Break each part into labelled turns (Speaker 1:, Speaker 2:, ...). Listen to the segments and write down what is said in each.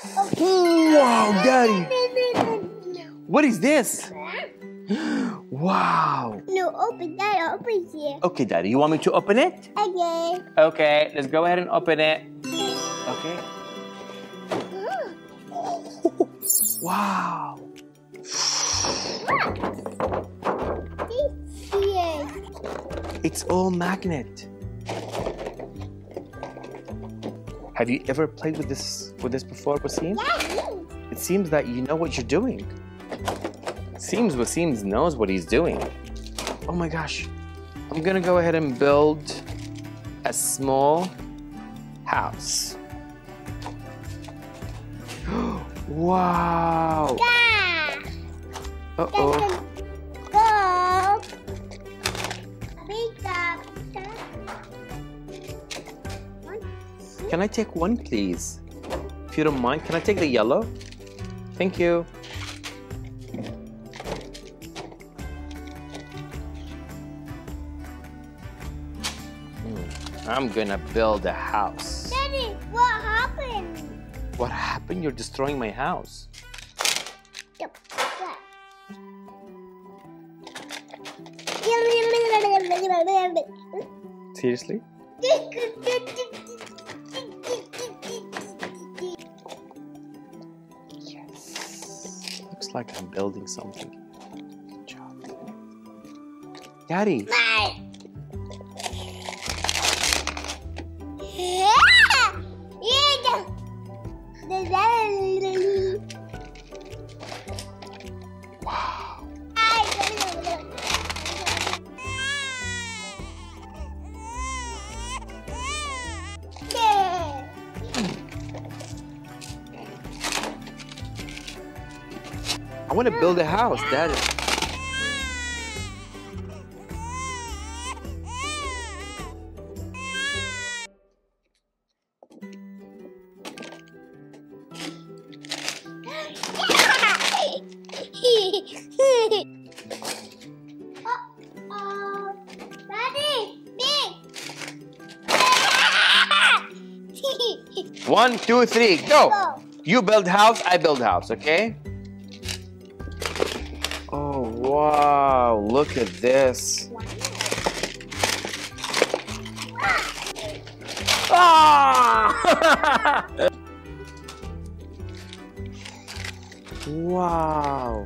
Speaker 1: Wow, Daddy! What is this? Wow!
Speaker 2: No, open that. Open here.
Speaker 1: Okay, Daddy, you want me to open it?
Speaker 2: Okay.
Speaker 1: Okay, let's go ahead and open it. Okay. Wow!
Speaker 2: This here.
Speaker 1: It's all magnet. Have you ever played with this before, Waseem?
Speaker 2: Yeah.
Speaker 1: It seems that you know what you're doing. Seems Waseem knows what he's doing. Oh my gosh. I'm gonna go ahead and build a small house. Wow.
Speaker 2: Yeah.
Speaker 1: Uh-oh.
Speaker 2: Go. Pick up.
Speaker 1: Can I take one, please? If you don't mind, can I take the yellow? Thank you. I'm gonna build a house.
Speaker 2: Daddy, what happened?
Speaker 1: What happened? You're destroying my house. Seriously? Yes. Looks like I'm building something. Good job. Daddy. Wow. I want to build a house, Daddy. One, two, three, go! You build house, I build house, okay? Oh, wow, look at this. Ah! Wow.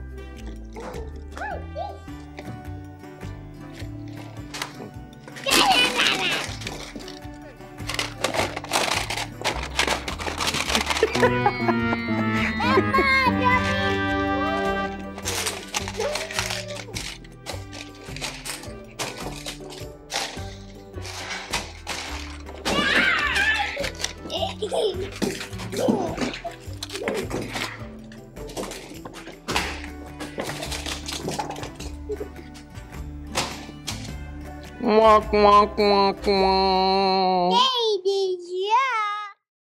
Speaker 1: Walk, walk, walk, walk.
Speaker 2: Baby, yeah.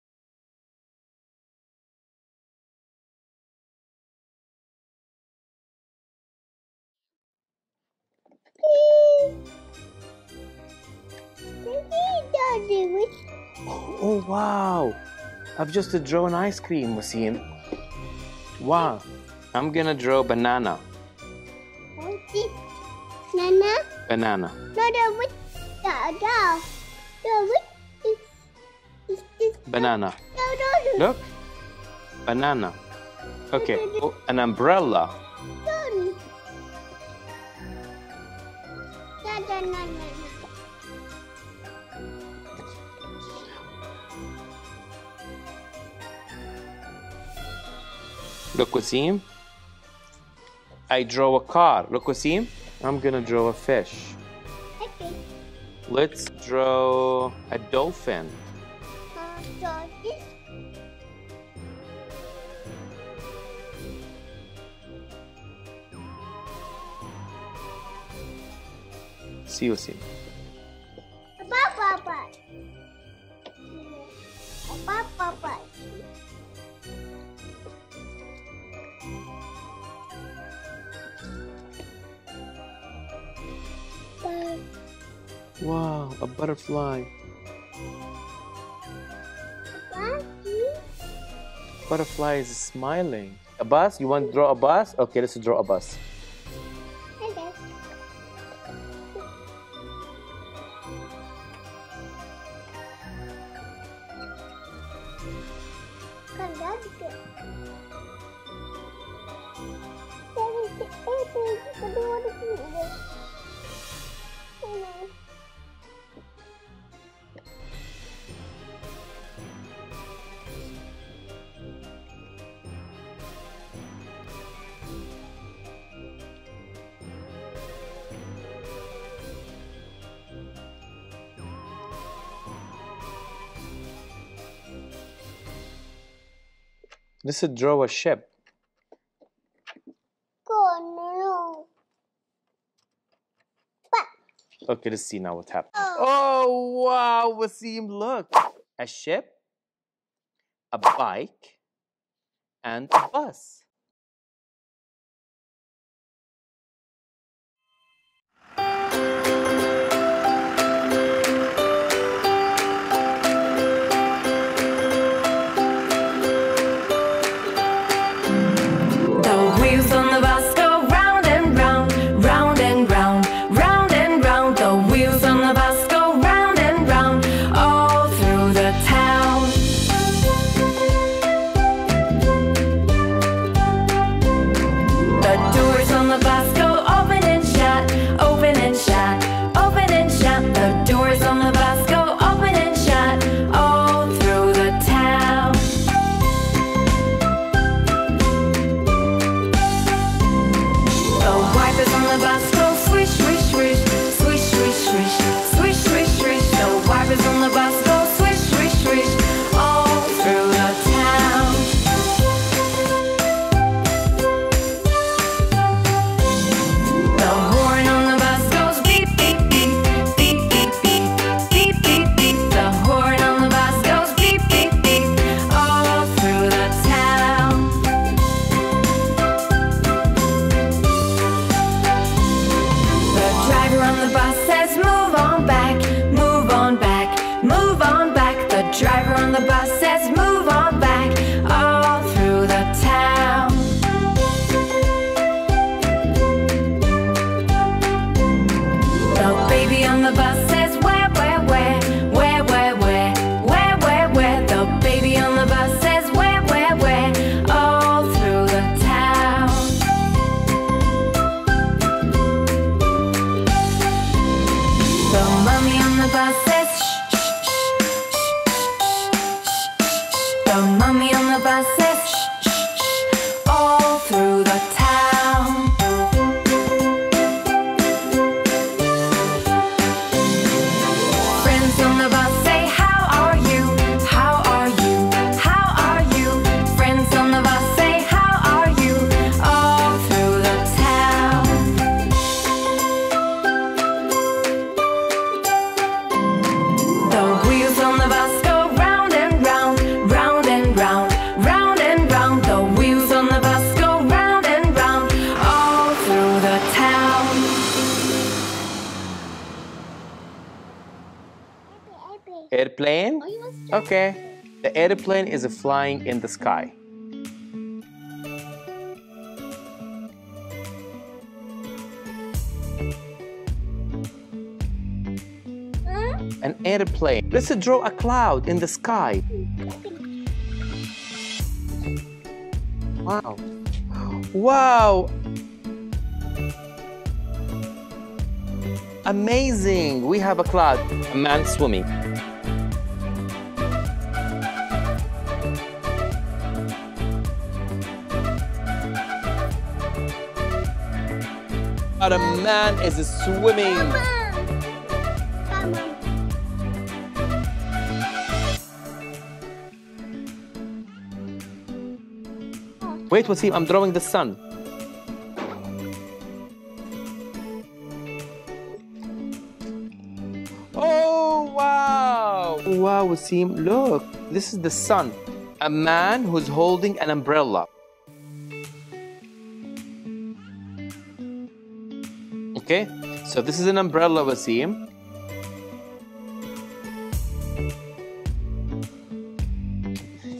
Speaker 1: Oh, wow. I've just drawn ice cream, Waseem. Wow. I'm gonna draw banana.
Speaker 2: Nana?
Speaker 1: Banana.
Speaker 2: No, the which? The which is this?
Speaker 1: Banana.
Speaker 2: No.
Speaker 1: Look. Banana. Okay. Oh, an umbrella.
Speaker 2: No.
Speaker 1: Look, Waseem. I draw a car. Look, Waseem. I'm gonna draw a fish.
Speaker 2: Okay.
Speaker 1: Let's draw a dolphin. See, Waseem.
Speaker 2: Papa.
Speaker 1: Wow, a butterfly. butterfly is smiling. A bus? You want to draw a bus? Okay, let's draw a bus.
Speaker 2: Okay. Kan that's good. Kedua di sini deh.
Speaker 1: Let's draw a ship.
Speaker 2: No.
Speaker 1: Okay, let's see now what happened. Oh, wow, Waseem, look. A ship, a bike, and a bus. Airplane? Okay. The airplane is flying in the sky. An airplane. Let's draw a cloud in the sky. Wow. Wow. Amazing. We have a cloud. A man swimming. A man is swimming. Wait, Waseem, I'm drawing the sun. Oh, wow! Wow, Waseem, look. This is the sun. A man who's holding an umbrella. Okay, so this is an umbrella, Waseem.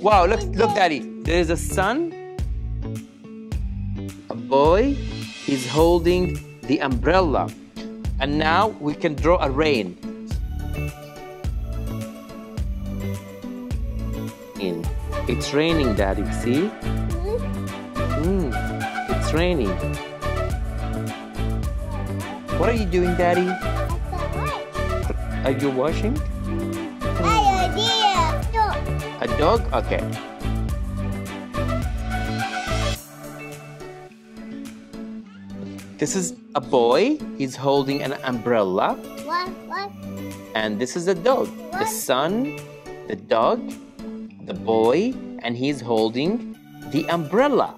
Speaker 1: Wow, look, Daddy. There is a sun, a boy. He's holding the umbrella. And now we can draw a rain. It's raining, Daddy. See? It's raining. What are you doing, Daddy? Are you washing? A dog? Okay. This is a boy. He's holding an umbrella.
Speaker 2: What?
Speaker 1: And this is a dog. The sun, the dog, the boy, and he's holding the umbrella.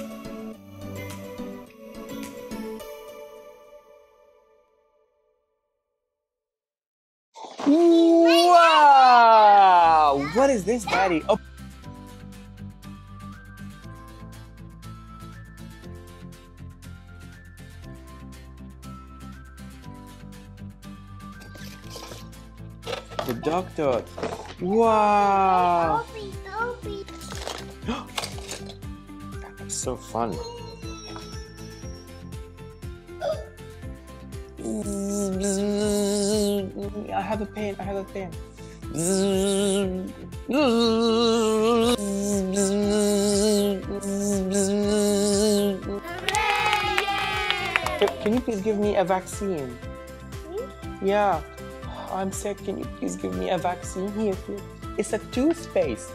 Speaker 1: Wow! What is this, Daddy? Oh. The doctor. Wow! That's so fun. I have a pen. Can you please give me a vaccine? Yeah, I'm sick. Can you please give me a vaccine? Here. It's a toothpaste.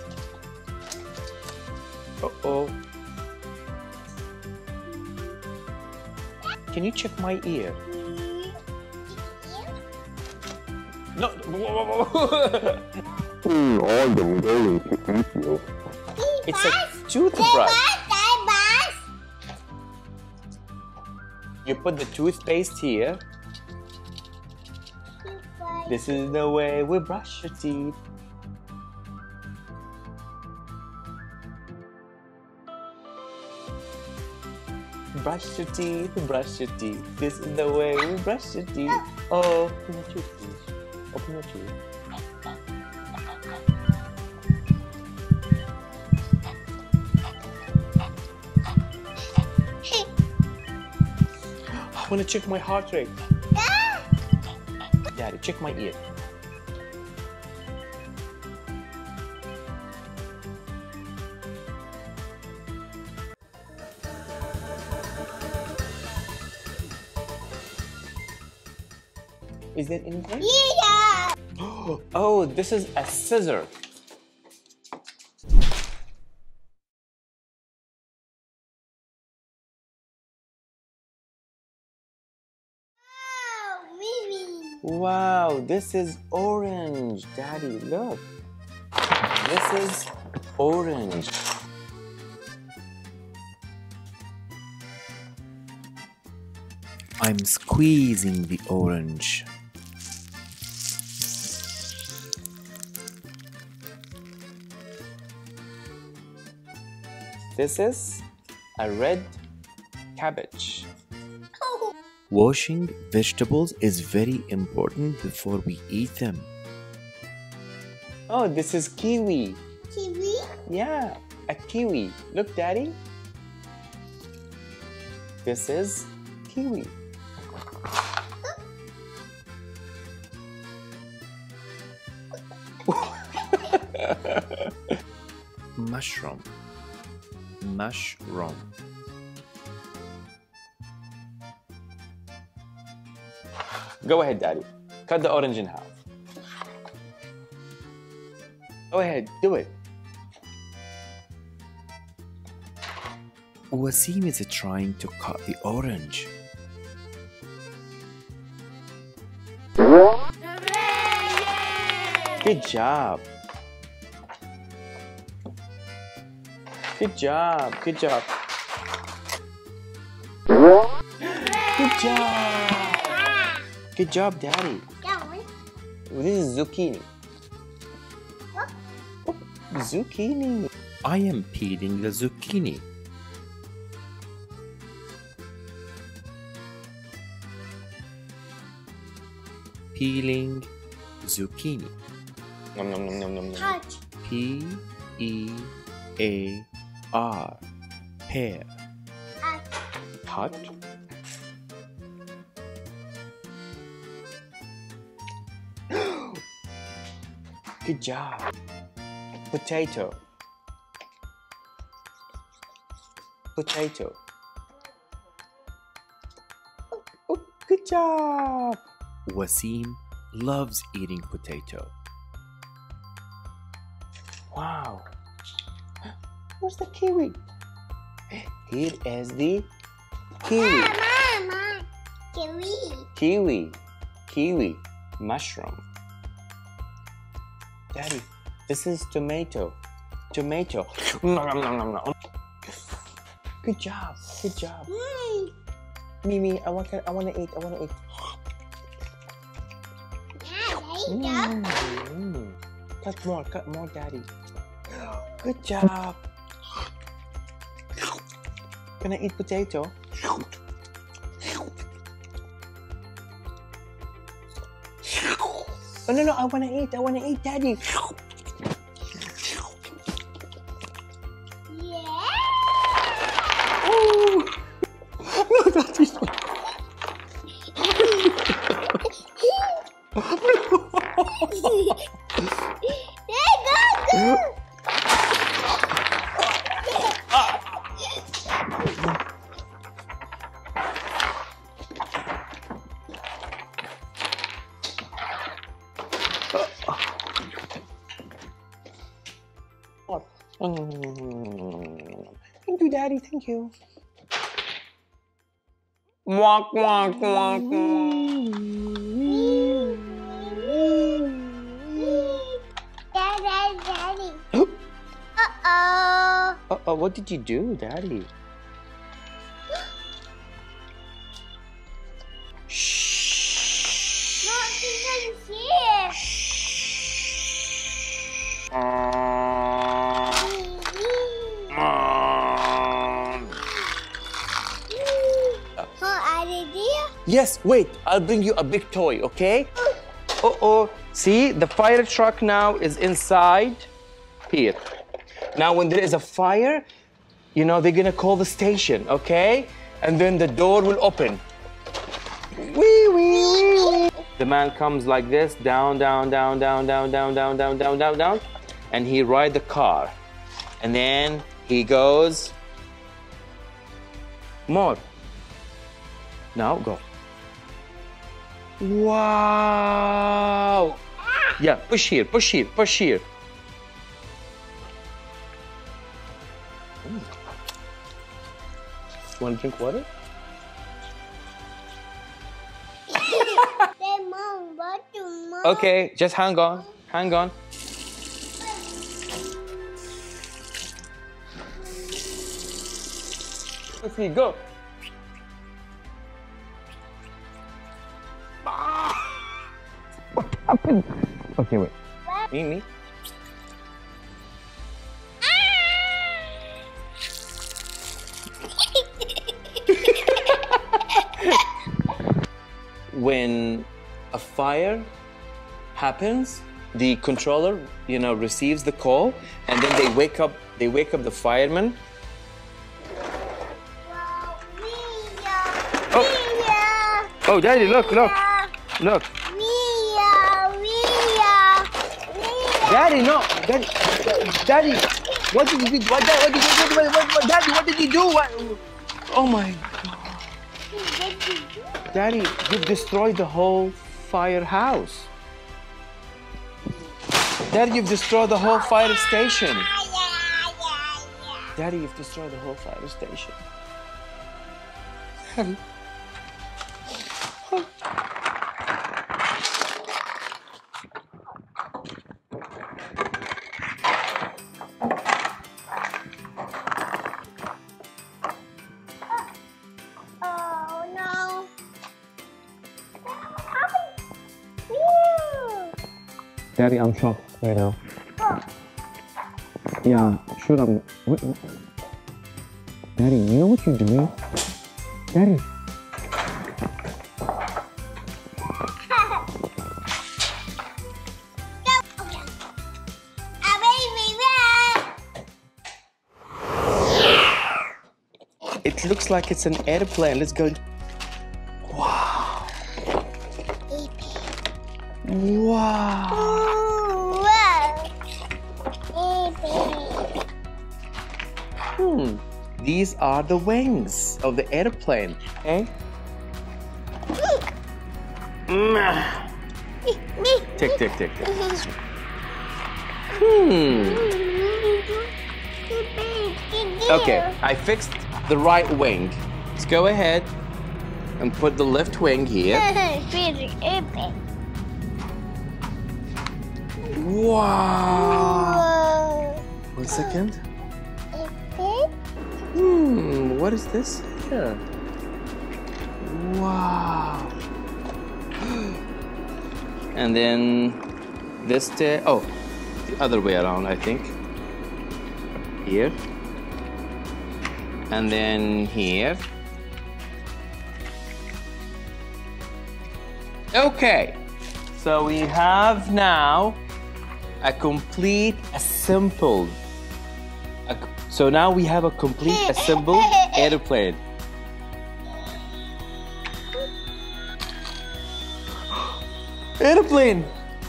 Speaker 1: Uh-oh. Can you check my ear? No. It's a toothbrush. You put the toothpaste here. This is the way we brush your teeth. Brush your teeth, brush your teeth. This is the way we brush your teeth. Oh, open your tooth, please. Open your tooth. I want to check my heart rate. Daddy, check my ear. Is there anything?
Speaker 2: Yeah!
Speaker 1: Oh, this is a scissor. Wow, this is orange. Daddy, look. This is orange. I'm squeezing the orange. This is a red cabbage. Washing vegetables is very important before we eat them. Oh, this is kiwi.
Speaker 2: Kiwi?
Speaker 1: Yeah, a kiwi. Look, Daddy. This is kiwi. Mushroom. Mushroom. Go ahead, Daddy. Cut the orange in half. Go ahead, do it. Waseem is trying to cut the orange. Good job. Good job. Good job. Good job. Good job, Daddy. This is zucchini.
Speaker 2: What?
Speaker 1: Oh, zucchini. I am peeling the zucchini. Peeling zucchini. Nom nom nom nom nom nom.
Speaker 2: Touch.
Speaker 1: P-E-E-L-I-N-G. H-E-A-R. Hair. Hot. Good job. Potato. Potato. Oh, good job. Waseem loves eating potato. Wow. Where's the kiwi? Here is the kiwi.
Speaker 2: Mama. Kiwi.
Speaker 1: Kiwi. Kiwi. Mushroom. Daddy, this is tomato. Tomato. Good job. Good job. Mimi, I want to eat. I want to eat. Cut more, Daddy. Good job. Can I eat potato? Oh, no, I want to eat, Daddy.
Speaker 2: Yeah.
Speaker 1: Oh. No, Daddy.
Speaker 2: Go.
Speaker 1: Thank you, Daddy. Thank you. Walk.
Speaker 2: Daddy. Uh-oh.
Speaker 1: Uh-oh, what did you do, Daddy? Shh.
Speaker 2: No, she's here.
Speaker 1: Yes, wait, I'll bring you a big toy, okay? Uh-oh, see, the fire truck now is inside here. Now, when there is a fire, you know, they're gonna call the station, okay? And then the door will open. Wee, wee, wee, wee. The man comes like this, down, and he ride the car. And then he goes, more. Now go. Wow! Yeah, push here. Want to drink water? Okay, just hang on. Let's see, go. What happened? Okay, wait. Me. When a fire happens, the controller, you know, receives the call, and then they wake up the firemen. Oh, Daddy, look. Daddy, no. Daddy, what did you do? Daddy, what did you do? Oh my God. Daddy, you've destroyed the whole firehouse. Daddy, you've destroyed the whole fire station. Daddy, you've destroyed the whole fire station. Daddy.
Speaker 2: Oh no.
Speaker 3: Daddy, I'm shocked right now. Yeah, shoot, what? Daddy, you know what you're doing? Daddy.
Speaker 1: It looks like it's an airplane. Let's go. Wow. Wow. These are the wings of the airplane. Okay. Tick, tick, tick, tick. Okay, I fixed the right wing. Let's go ahead and put the left wing here. Wow. 1 second. What is this here? Wow. And then this the other way around, I think. Here. And then here. Okay. So we have now a complete assembled. So now we have a complete assembled airplane. Airplane!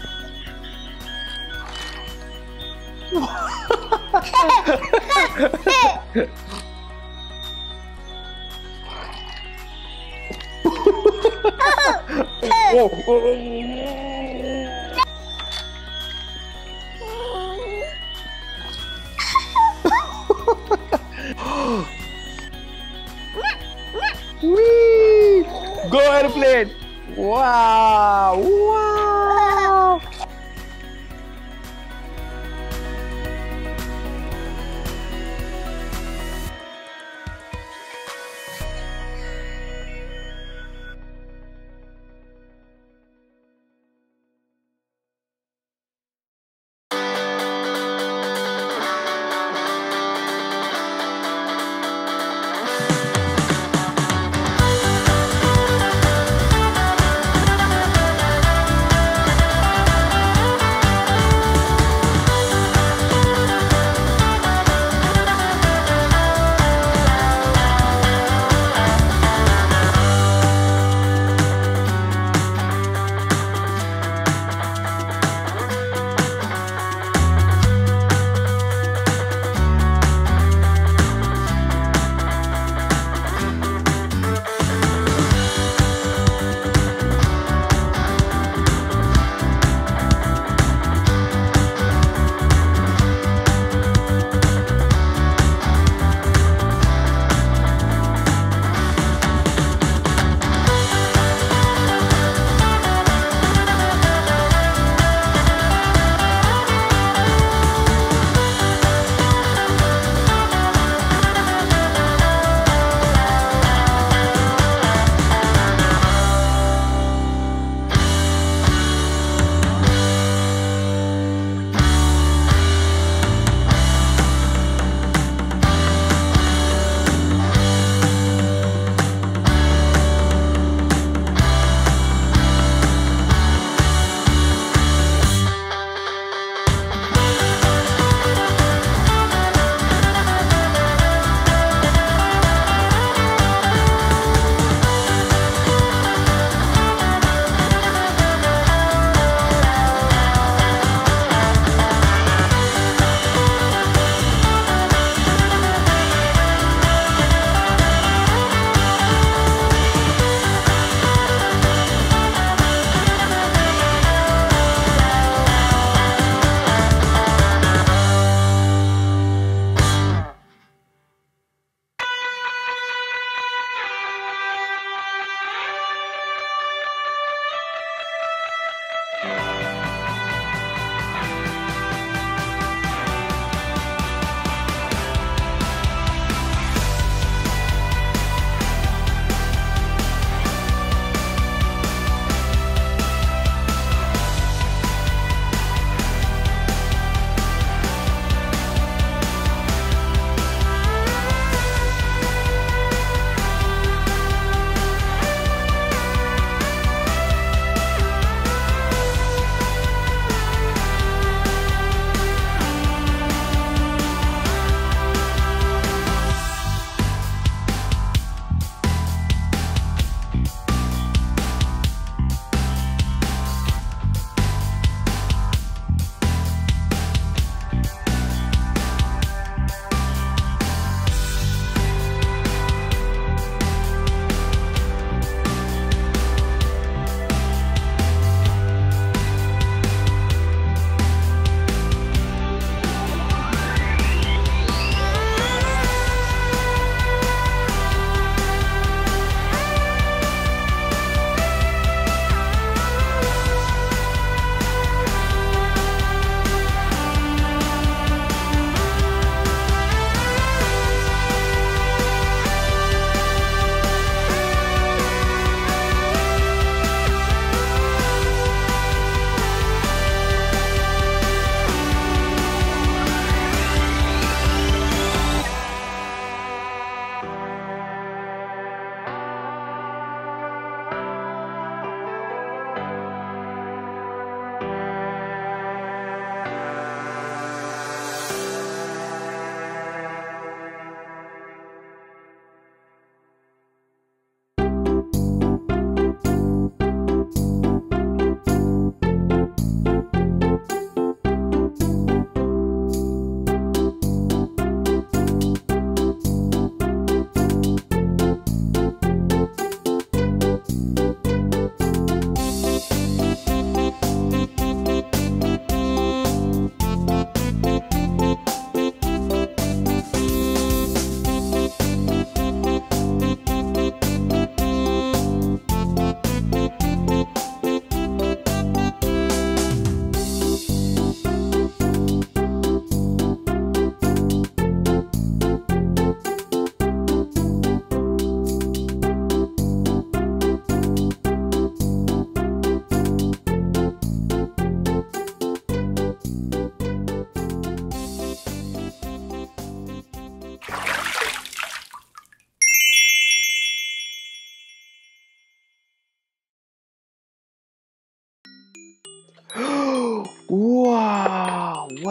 Speaker 1: Whee! Go airplane! Wow! Wow!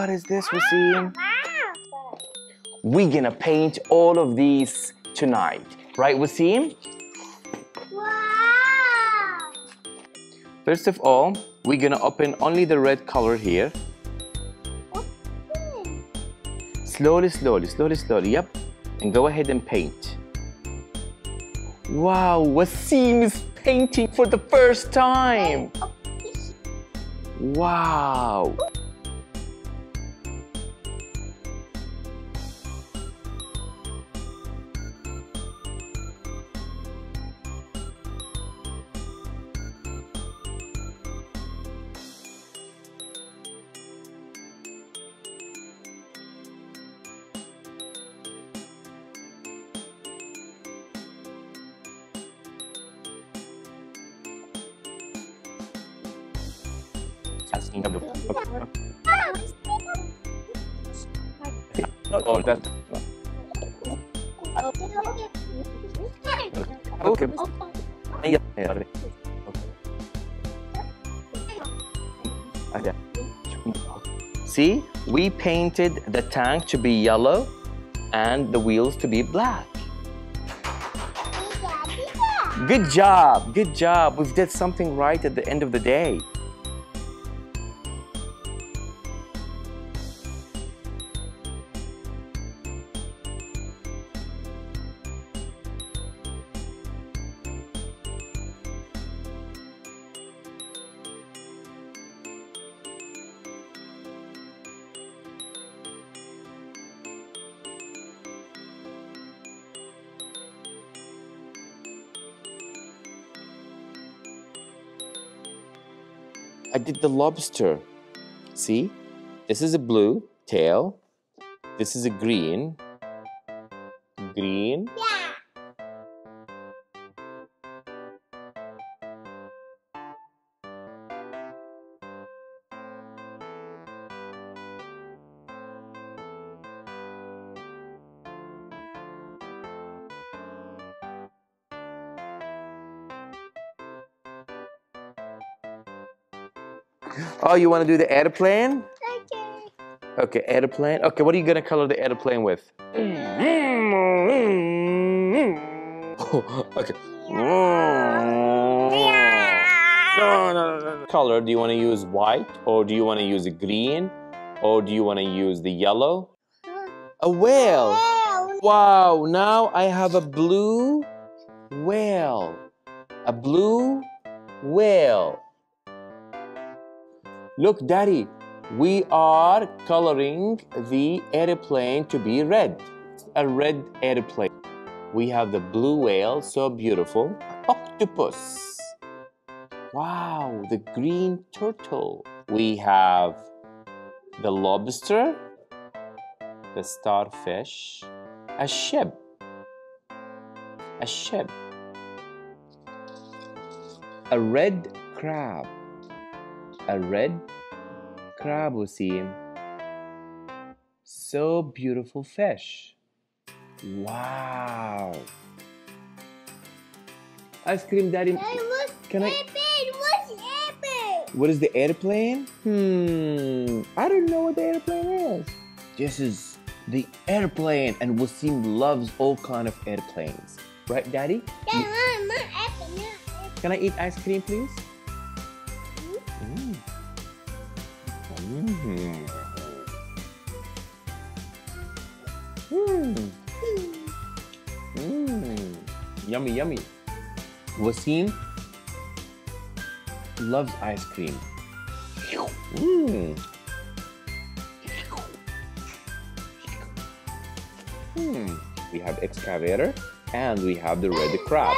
Speaker 1: What is this, Waseem?
Speaker 2: Wow.
Speaker 1: We're gonna paint all of these tonight. Right, Waseem?
Speaker 2: Wow.
Speaker 1: First of all, we're gonna open only the red color here.
Speaker 2: Open.
Speaker 1: Slowly, slowly, slowly, slowly. Yep. And go ahead and paint. Wow, Waseem is painting for the first time. Wow. Oh, that's okay. See, we painted the tank to be yellow and the wheels to be black. Good job, good job. We've did something right at the end of the day. I did the lobster. See? This is a blue tail. This is a green. Green.
Speaker 2: Yeah.
Speaker 1: Oh, you want to do the airplane?
Speaker 2: Okay.
Speaker 1: Okay, airplane. Okay, what are you going to color the airplane with? Oh, okay. Color, do you want to use white or do you want to use a green or do you want to use the yellow? A whale. Wow, now I have a blue whale. A blue whale. Look, Daddy, we are coloring the airplane to be red. A red airplane. We have the blue whale, so beautiful. Octopus. Wow, the green turtle. We have the lobster, the starfish, a ship. A ship. A red crab. A red crab, Waseem. So beautiful fish. Wow. Ice cream, Daddy. Can I?
Speaker 2: What's airplane?
Speaker 1: What is the airplane? I don't know what the airplane is. This is the airplane, and Waseem loves all kind of airplanes. Right, Daddy?
Speaker 2: Yeah, my airplane.
Speaker 1: Can I eat ice cream, please? Yummy, yummy. Waseem loves ice cream. We have excavator and we have the red crab.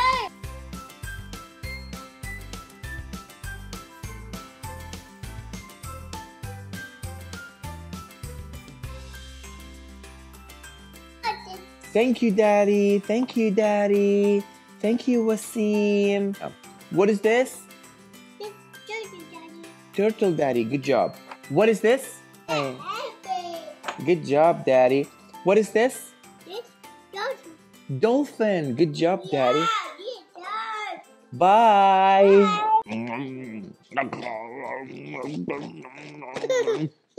Speaker 1: Thank you, Daddy. Thank you, Daddy. Thank you, Waseem. What is this?
Speaker 2: It's turtle, Daddy.
Speaker 1: Turtle, Daddy. Good job. What is this?
Speaker 2: Airplane.
Speaker 1: Good job, Daddy. What is this?
Speaker 2: It's dolphin.
Speaker 1: Dolphin. Good job, Daddy.
Speaker 2: Yeah, it's
Speaker 1: Bye.